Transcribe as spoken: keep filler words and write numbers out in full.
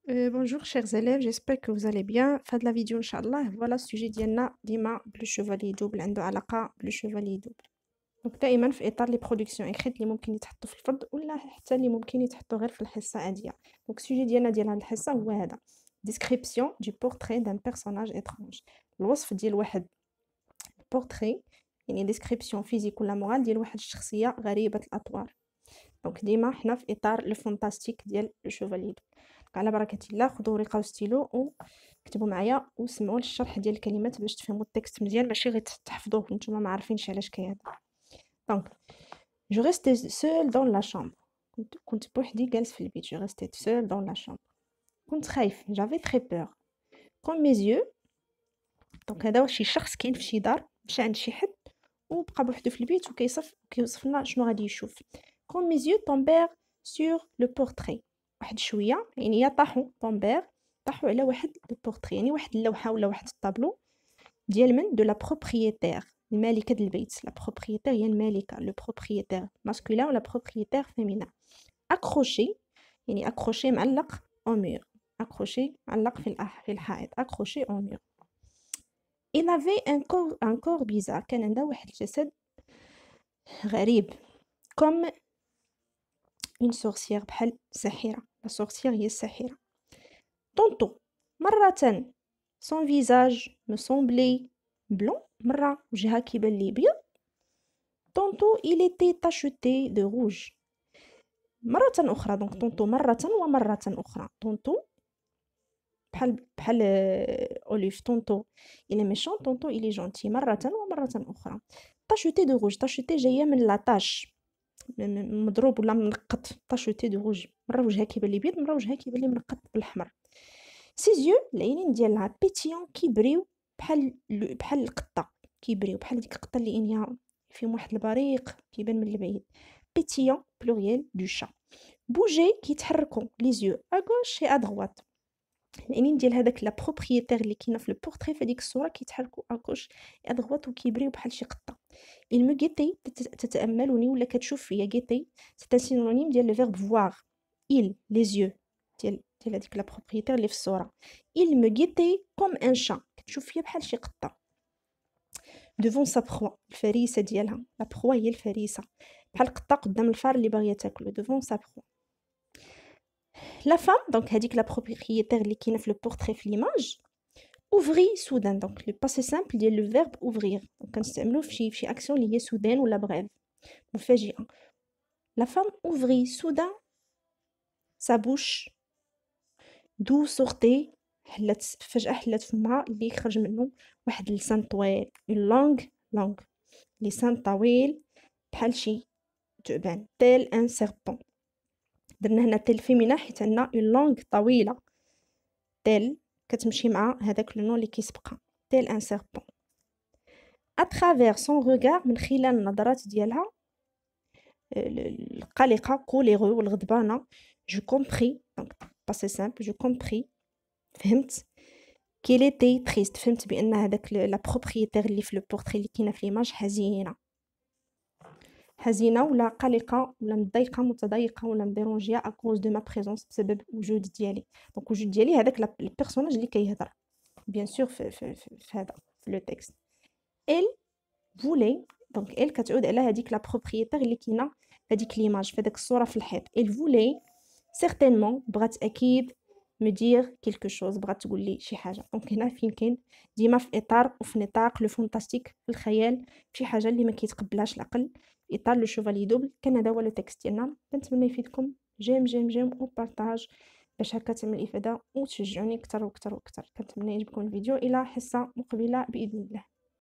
Euh, bonjour chers élèves, j'espère que vous allez bien. Fin de la vidéo, Inch'Allah, voilà le sujet ديالنا ديما بلو شوفالي دوبل عنده علاقة بلو شوفالي دوبل. دونك دائما في إطار لي برودكسيون إكريت اللي ممكن يتحطوا في الفرد ولا حتى اللي ممكن يتحطوا غير في الحصة عادية. دونك السوجي ديالنا ديال هاد الحصة هو هذا description du portrait d'un personnage étrange. الوصف ديال واحد البورتري يعني description فيزيك ولا مورال ديال واحد الشخصية غريبة الأطوار. دونك ديما حنا في إطار لو فونتاستيك ديال لو شوفالي دوبل. على بركة الله خذوا ورقة وستيلو وكتبوا معايا وسمعوا الشرح ديال الكلمات باش تفهموا التكست مزيان ماشي غير تحفظوه نتوما ما عارفينش علاش كيهضر. دونك جو ريستي سول دون لا شامبر، كنت كنت بوحدي جالس في البيت. جو ريستي سول دون لا شامبر، كنت خايف. جافي تري بور كون مي زيو. دونك هذا شي شخص كاين في شي دار مشى عند شي حد وبقى بوحدو في البيت وكيصف كيوصف لنا شنو غادي يشوف. كون مي زيو طومبير سور لو بورتري، واحد شويه يعني يا طاحوا طومبير طاحوا على واحد البورتري يعني واحد اللوحه ولا واحد الطابلو ديال من دو لا بروبريتير، المالكه ديال البيت. لا بروبريتير هي المالكه، لو بروبريتير ماسكولين ولا بروبريتير فيمينا. اكروشي يعني اكروشي معلق او مير، اكروشي معلق في الأح في الحائط، اكروشي او مير. il avait un corps un corps bizarre، كان عنده واحد الجسد غريب comme une sorcière، بحال ساحرة. لا sorcière هي الساحرة. طونطو مرة son visage me semblait blanc، مرة وجهها كيبان لي بيض. طونطو il était tacheté de rouge، مرة أخرى. دونك طونطو مرة ومرة أخرى. طونطو بحال بحال أوليف. طونطو il est méchant، طونطو il est gentil. مرة ومرة أخرى. tacheté de rouge، tacheté جاية من لا تاش، مضروب ولا منقط. tacheté de rouge، مرة وجهها كيبان لي بيض، مرة وجهها كيبان لي منقط بالأحمر. ses yeux العينين ديالها بيتيون كيبريو بحال بحال القطه، كيبريو بحال ديك القطه اللي عينيها فيهم واحد البريق كيبان من البعيد. بيتيون بلوريال دو شا. بوجي كيتحركوا لي زيو ا غوش اي ا دروات، العينين ديال هذاك لا بروبريتير اللي كاينه في البورتري في هذيك الصوره كيتحركوا ا غوش اي ا دروات وكيبريو بحال شي قطه. il me guettait تتاملني ولا كتشوف فيا. guetter c'est un synonyme ديال le verbe voir. il les yeux ديال ديال هذيك لا بروبريتير اللي في الصوره. il me guettait comme un chat، كتشوف فيا بحال شي قطه. devant sa proie، الفريسه ديالها. لا proie هي الفريسه، بحال القطه قدام الفار اللي باغيه تاكلو. devant sa proie. la femme دونك هذيك لا بروبريتير اللي كاينه في لو بورتري في ليماج. ouvrit soudain، دونك لو باسي سامبل ديال لو فيرب ouvrir، دونك كنستعملوه في شي في شي اكسيون اللي هي سودان ولا بغيف مفاجئه. la femme ouvrit soudain sa bouche d'où sortait، حلات فجأة حلات فمها اللي خرج منه واحد اللسان طويل. une langue langue لسان طويل بحال شي ثعبان. tel un serpent، درنا هنا تيل فيمينا حيت عندنا une langue طويلة. تيل كتمشي مع هذاك لو نون اللي كيسبقها. tel un serpent. à travers son regard، من خلال النظرات ديالها القلقة كوليرو والغضبانة. je compris donc passé simple je compris فهمت qu'il était triste، فهمت بان هذاك لا بروبريتير اللي في لو بورتري اللي كاينه في ليماج حزينه حزينه ولا قلقه ولا مضايقه متضايقه ولا مديرونجيه ا كوز دو ما بريزونس، بسبب وجود ديالي. دونك وجود ديالي هذاك البيرسوناج اللي كيهضر بيان سور في في في, في هذا في لو تكست. elle voulait دونك elle كتعود على هذيك لا بروبريتير اللي كاينه في هذيك ليماج في هذاك الصوره في الحيط. elle voulait certainement بغات اكيد me dire quelque chose، بغات تقول لي شي حاجه. دونك هنا فين كاين ديما في اطار وفي نطاق لو فانتاستيك في الخيال، شي حاجه اللي ما كيتقبلهاش العقل. اطار لو شوفالي دوبل. كان هذا هو لو تكست ديالنا. كنتمنى يفيدكم. جيم جيم جيم وبارطاج باش هكا تعمل افاده وتشجعوني اكثر واكثر واكثر. كنتمنى يعجبكم الفيديو. الى حصه مقبله باذن الله.